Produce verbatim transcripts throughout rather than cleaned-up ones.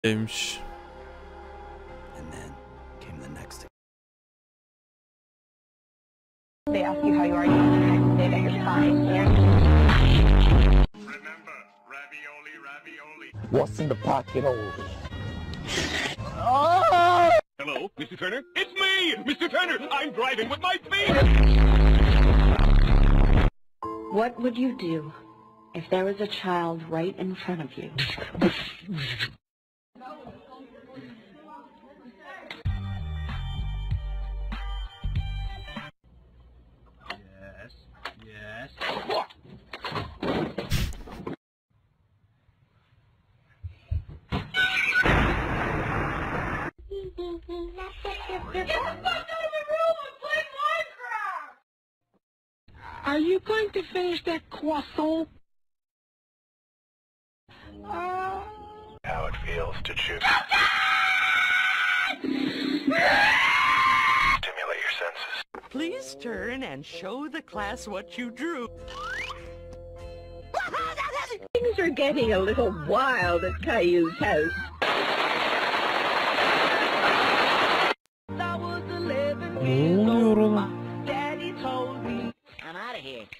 Demiş. And then came the next. They ask you how you are, you say that you're fine. Remember, ravioli, ravioli. What's in the pocket, old? Hello, Mister Turner? It's me, Mister Turner! I'm driving with my feet! What would you do if there was a child right in front of you? Yes, yes. Are you going to finish that croissant? Uh... How it feels to chew. Stimulate your senses. Please turn and show the class what you drew. Things are getting a little wild at Caillou's house. Ne oluyor oğlum? Daddy told me. I'm out of here.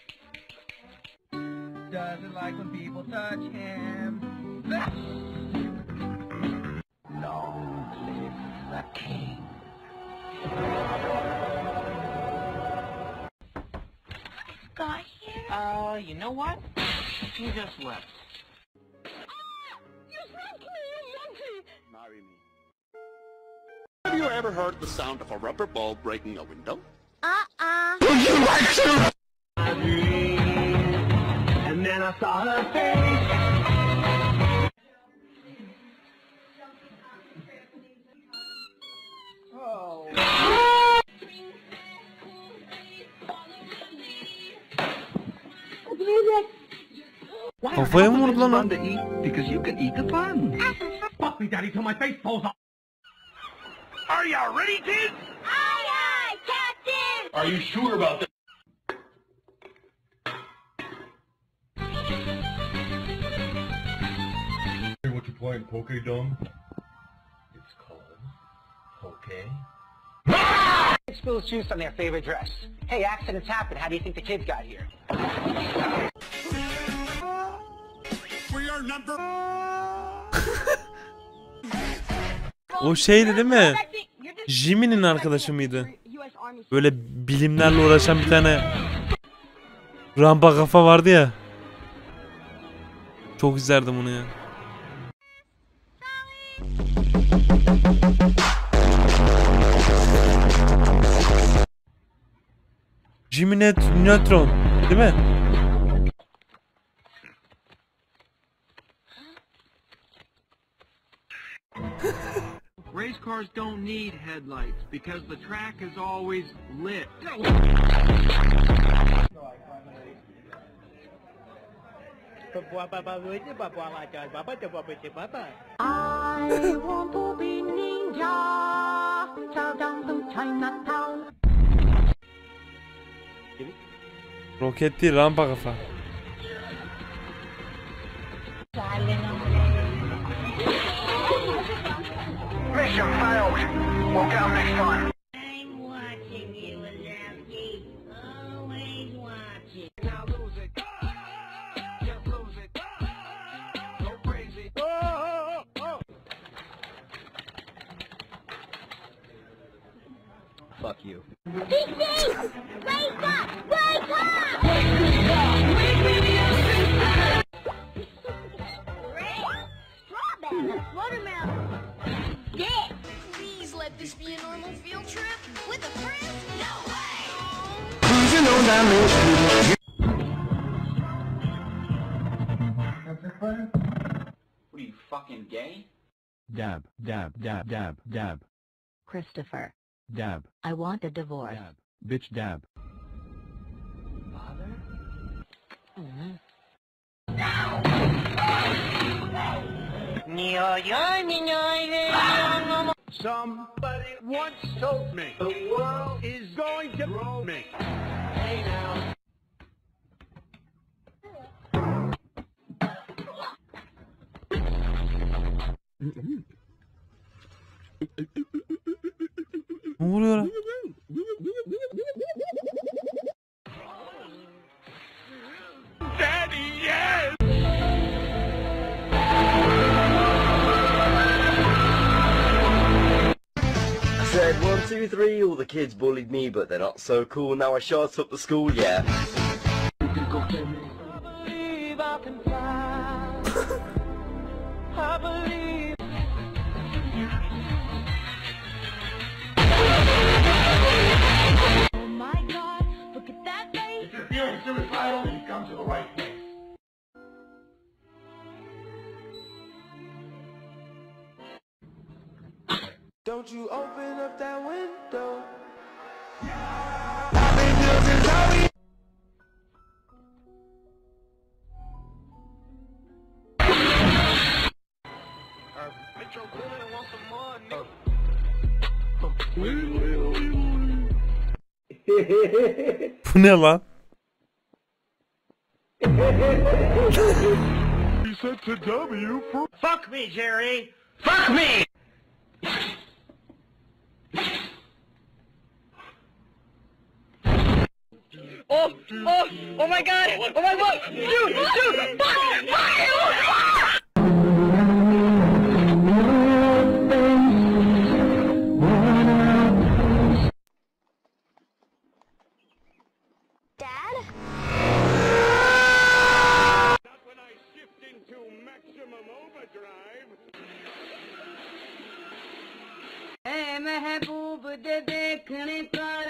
Doesn't like when people touch him. Long live the king. Guy here? Uh, you know what? She just left. Marry me. Have you ever heard the sound of a rubber ball breaking a window? Uh-uh. And then I saw her face. Oh. Kafaya mı vurdu lan o? To eat because you can eat the bun. Fuck me, daddy, till my face falls off. Are you ready, kids? Aye, aye, Captain! Are you sure about that? Hey, what you playing, Poke Dumb? It's called Poke. Spills juice on their favorite dress. Hey, accidents happen. How do you think the kids got here? We are number... O şeydi değil mi? Jimmy'nin arkadaşı mıydı? Böyle bilimlerle uğraşan bir tane rampa kafa vardı ya. Çok izlerdim onu ya. Jimmy Net Neutron, değil mi? Race cars don't need headlights because the track is always lit. I want to be ninja. Chow down to Chinatown. Roket değil, rampa kafa. Mission failed. We'll get 'em next time. I'm watching you, Lamky. Always watching. Now lose it. Just lose it. Go crazy. Oh, oh, oh. Fuck you. Wake up! Wake up! Wake up! Strawberry, watermelon. Yeah. Please let this be a normal field trip with a friend? No way! What are you, fucking gay? Dab, dab, dab, dab, dab, Christopher, dab, I want a divorce. dab, bitch dab. Father? Mhm. Somebody once told me the world is going to roll me. Hey now. Ne oluyor lan? I said one, two, three, all the kids bullied me, but they're not so cool. Now I shot up the school, yeah. Oh my god, look at that face! If you're feeling suicidal, then you come to the right place. Don't you open up that window. Bu ne lan? You said to W for... Fuck me, Jerry! Fuck me! Oh, oh, oh my god! Oh my god! Dude, dude! Fuck! Fuck! Dad? Not when I shift into maximum overdrive. Hey, महबूब दे देखने पर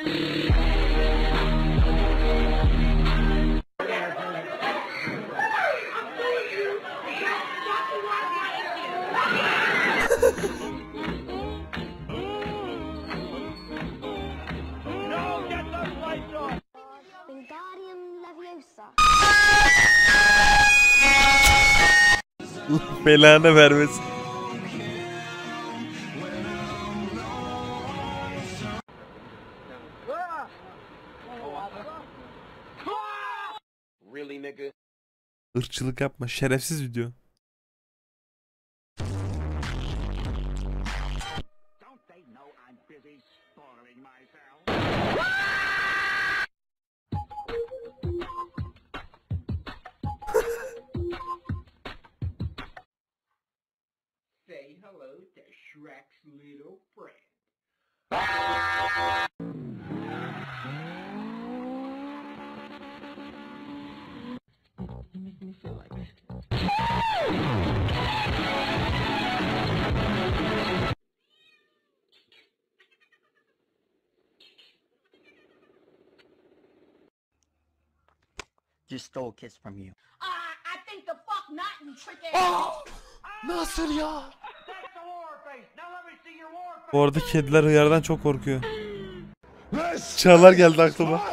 No, get those lights off! Wingardium Leviosa. Allah belanı vermesin. Really, nigga? Irkçılık yapma. Şerefsiz video. Don't they know I'm busy spoiling myself? Say hello to Shrek's little friend. You make me feel like Just stole a kiss from you. Uh, I think the fuck not, you trick ass. Nasıl ya? That's the war face! Now let me see your war face! Bu arada kediler hıyardan çok korkuyor. Çağlar geldi aklıma.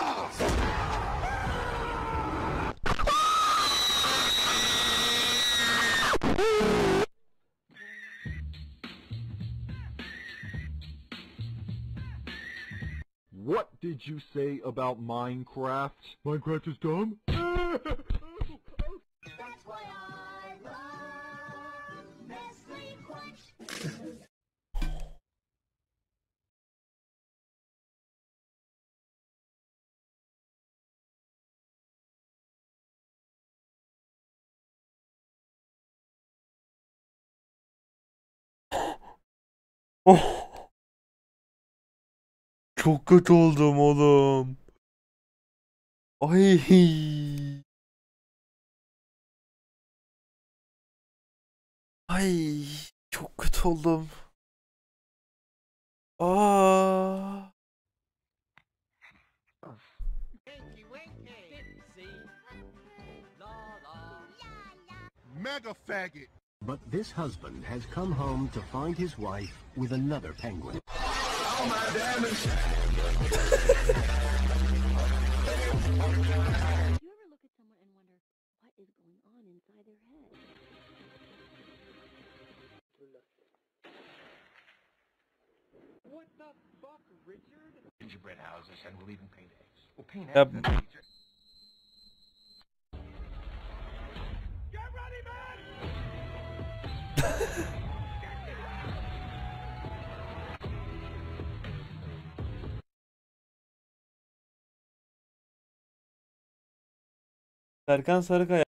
What did you say about Minecraft? Minecraft is dumb? That's why I love Nestle Crunch. Oh. Çok kötü oldum oğlum. Ay. Ay. Çok kötü oldum. Aa. Mega faggot! But this husband has come home to find his wife with another penguin. Oh my damage! Do you ever look at someone and wonder what is going on inside their head? What the fuck, Richard? Gingerbread houses, and we'll even paint eggs. We'll paint Yep. eggs. Get ready, man! Serkan Sarıkaya.